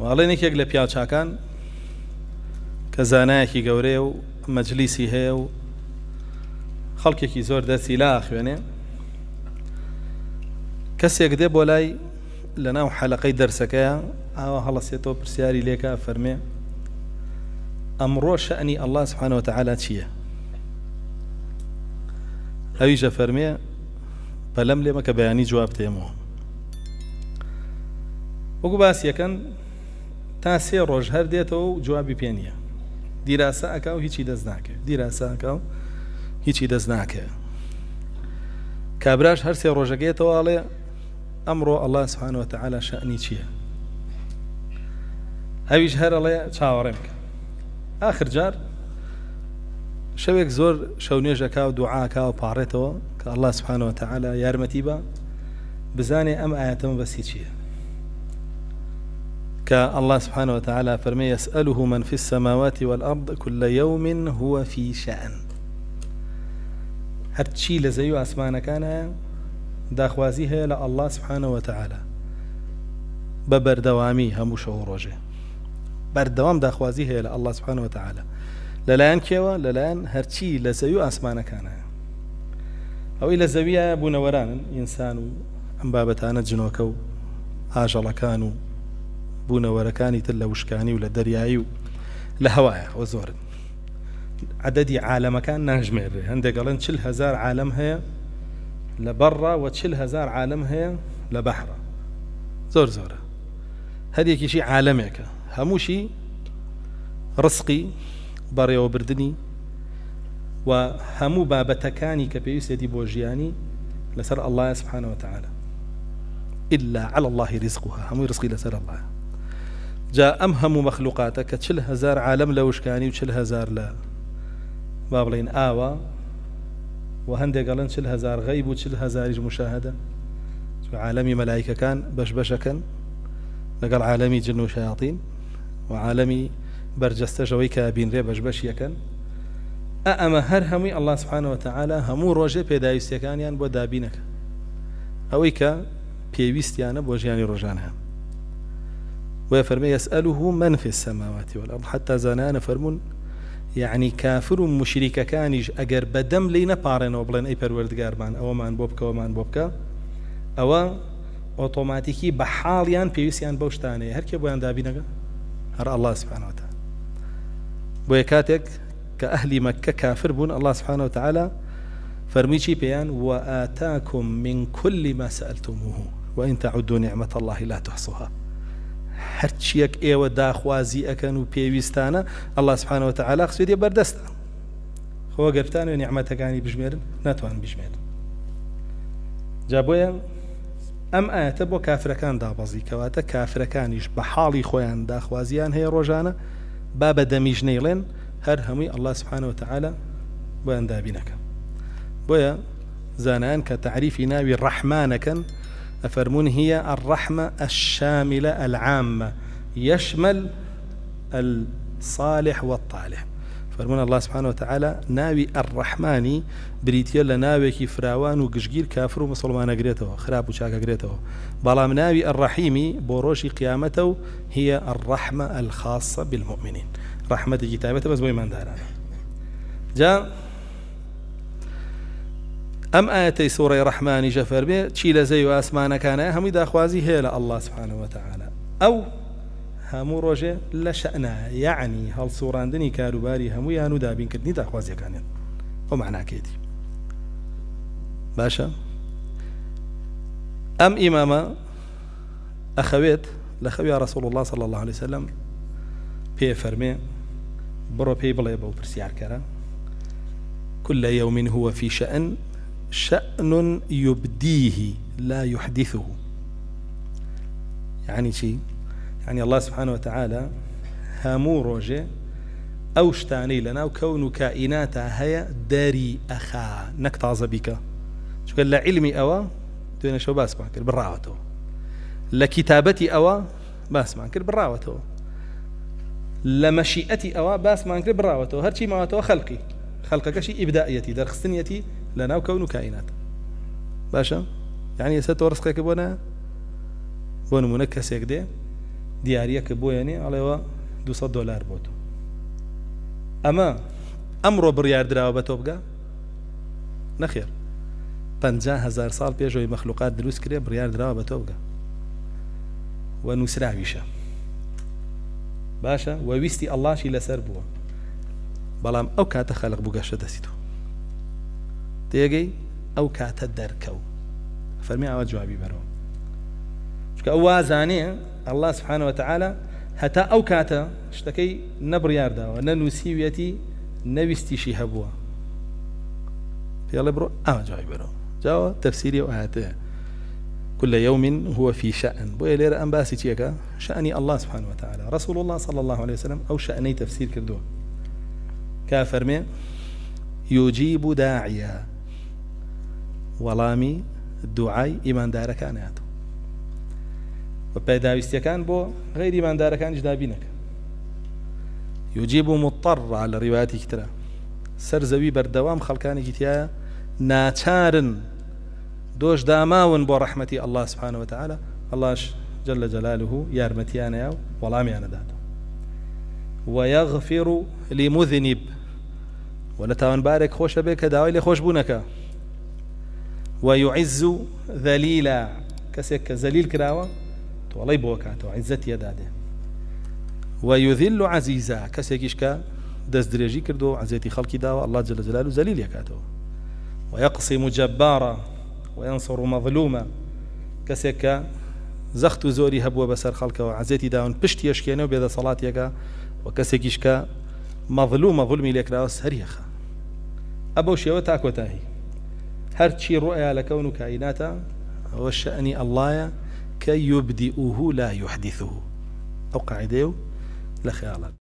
واڵێنێکێک لە پیاوچاکان کە زانایەکی گەورەیە و مەجلیسی هەیە و خەڵکێکی زۆر دەرسی لا خوێنێ، کەسێک دێ بۆ لای لە ناو حەلەقەی دەرسەکەیە ئاوا هەڵەسێتەوە پرسیاری لێکە فەرمێ ئەمڕۆ شەئنی ئەڵڵا سوبحانەهو وتەعالا چییە؟ ئەویشە فەرمێ بەلەم لێمە کە بەیانی جواب دێمەوە. وەکو باسیەکەن تا 3 ڕۆژ هەر دێتەوە و جوابی پێ نییە، دیراسە ئەکا و هیچی دەست ناکە، دیراسە ئەکا و هیچی دەست ناکە. کابراش هەر 3 ڕۆژەکەیەتەوە ئەڵێ ئەمڕۆ ئەڵڵا سوبحانەهو وتەعالا شەئنی چییە؟ ئەویش هەر ئەڵێ چاوەڕێم بکە. آخر جار شەوێک زۆر شەو نوێژەکا و دوعاکا و پاڕێتەوە کە ئەڵڵا سوبحانەهو وتەعالا یارمەتی بە بزانێ ئەم ئاەتەمە بەسی چییە، کە ئەڵڵا سوبحانەهو وتەعالا فەرمێ يسأله من في السماوات والأرض كل يوم هو في شأن. هەرچی لە زەوی و ئاسمانەکانە داخوازی هەیە لە ئەڵڵا سوبحانەهو وتەعالا بە بەردەوامی هەموو شەو و ڕۆژێ، بەردەوام داخوازی هەیە لە ئەڵڵا سوبحانەهو وتەعالا. لەلایەن کێوە؟ لەلایەن هەرچی لە زەوی و ئاسمانەکانە. ئەوەی لە زەویە بوونەوەرانن، ئینسان و ئەم بابەتانە جنۆکە و ئاژەڵەکان و بوونەوەرەکانی تر لە وشکانی و لە دەریایی و لە هەوایە و زۆرن. عدەدی عالەمەکان ناژمێرێ، هەندێک دەڵێن 40,000 عالەم هەیە لە بەڕە و 40,000 عالەم هەیە لە بەحرە، زۆر زۆرە. هەرێکیشی عالەمێکە، هەمووشی ڕزقی بەڕێوەبردنی و هەموو بابەتەکانی کە پێویستێتی بۆ ژیانی لەسەر ئەڵڵایە سوبحانەهو وتەعالا. إلا على الله رزقها، هەمووی ڕزقی لەسەر ئەڵڵایە. جا ئەم هەموو مەخلوقاتە کە 40,000 عالەم لە وشکانی و 40,000 لە با بڵێن ئاوە و هەندێک دەڵێن 40,000 غەیب و 40,000 مشاهدە. عالەمی مەلایکەکان بەشبەشەکەن لەگەڵ عالەمی جن و شەیاطین و عالەمی بەرجەستەژەوەی کە بینرێ بەشبەشیەکەن. ئەمە هەر هەمووی ئەڵڵا سوبحانەهو وتەعالا هەموو ڕۆژێ پێداویستیەکانیان بۆ دابینەکە، ئەوەی کە پێویستیانە بۆ ژیانی ڕۆژانەیان. ويفرمي يسأله من في السماوات والأرض، حتى زانان فرمون يعني كافر مشرك كانيش أجر بدم لينا بارن وبلن أي پروردگار مان أو مان بوبكا ومان بوبكا أو أوتوماتيكي بحاليان بيوسيان بوشتاني هر كي بوان دابينك هر الله سبحانه وتعالى. بويكاتك كأهل مكة كافر بون الله سبحانه وتعالى فرميشي بيان وآتاكم من كل ما سألتموه وإن تعدوا نعمة الله لا تحصوها. هەرچیەک ئێوە داخوازی ئەکەن و پێویستانە ئەڵڵا سوبحانەهو وتەعالا خسوێتیە بەردەستە. خۆ گەرتان و نیعمەتەکانی بژمێرن ناتوان بژمێرن. جا بۆیە ئەم ئاەتە بۆ کافرەکان دابەزی، کەواتە کافرەکانیش بە حاڵی خۆیان داخوازیان هەیە ڕۆژانە با بە دەمیژ نەیڵێن هەر هەمووی ئەڵڵا سوبحانەهو وتەعالا بۆیان دابینەکە. بۆیە زانایان کە تعریفی ناوی ڕەحمانەکەن أفرمون هي الرحمة الشاملة العامة يشمل الصالح والطالح. فرمون الله سبحانه وتعالى ناوي الرحماني بريتيا لناوي كي فراوان وقشقير كافر ومسلمان قريته خراب وشاك قريته، بلام ناوي الرحيمي بوروشي قيامته هي الرحمة الخاصة بالمؤمنين، رحمة كتابته بس بوي من دارانا. جاء أم آياتي سورة رحمن جفر به تشيل زي واسمان كان هم داخوازي هي الله سبحانه وتعالى أو همو روجه لشأنه، يعني هل سورة دني كاروباري همو يانو دابين كدني داخوازي كانت ومعنى كيدي باشا. أم إماما أخويت لخوي رسول الله صلى الله عليه وسلم بي فرمي برو بي بلا يبو برسيار كرا كل يوم هو في شأن شأن يبديه لا يحدثه. يعني شيء يعني الله سبحانه وتعالى هامو روجه أوشتاني لنا وكون كائناتها هي داري أخا نكتعظ بك شو قال لعلمي أوا دوينا شو باسمع كر براوته، لكتابتي أوا باسمع كر براوته، لمشيئتي أوا باسمع كر براوته، هرشي ما تو خلقي خلقك شيء إبدائيتي درخستنيتي لنا وكون كائنات باشا. يعني ستورسقك بنا منكس يكده دیارەکە بۆیانێ ئەڵێەوە $200 بۆ تۆ ئەمڕۆ بڕیار دراوە بە تۆ بگە نەخێر 50,000 ساڵ پێشەوەی مەخلوقات دروست کرێ بڕیار دراوە بە تۆ بگە و نووسراویشە باشە و ویستی ئەڵڵاشی لەسەر بووە بەڵام ئەو کاتە خەلق بووگەشە دەستی تۆ تێگەی ئەو کاتە دەرکەو فەرمی ئەوە جوابی بەرەوە چونکە ئەو وازانەیە الله سبحانه وتعالى هەتا ئەو کاتە شتەکەی نەبڕیارداوە نەنووسیویەتی نەویستیشی هەبووە پێڵێ بڕۆ ئەوە جوابی بەرەوە جاوە تەفسیری ئەو ئاەتەیە كل يوم هو في شأن بويا ليرة أنباسي تيكا شأني الله سبحانه وتعالى رسول الله صلى الله عليه وسلم أو شأني تفسير كردوه كافر مي يجيب داعيا ولامي الدعاء إيمان دار كانت وبيداويستي كان بو غير إيمان دار كان جدابينك يجيب مضطر على روايات كترة سرزوي بردوام خلقاني جتيا ناتشارن دوش داماون بو رحمتي الله سبحانه وتعالى الله جل جلاله يارمتيانا ياو ولامي أنا داتو ويغفر لمذنب ولتاون بارك خوش بك داوي خوش بونك ويعز ذليلا كسك ذليل كراوة والله بوكاتو عزت يداده ويذل عزيزا كسكيشكا دز دريجي كردو عزيتي خلقي داوة الله جل جلاله ذليل يكاتو ويقسم جبارا وينصر مظلوما كسك زخت زوري هبوا بسر خلقه وعزيتي داون بشت يشكينه بيد صلاة يكا وكسكيشكا مظلوم ظلمي لك راس هريخا أبو شيوتاك وتاهي هرشي رؤيا لكون كائناتا والشأن الله كي يبدئه لا يحدثه أو قاعدة لخيالات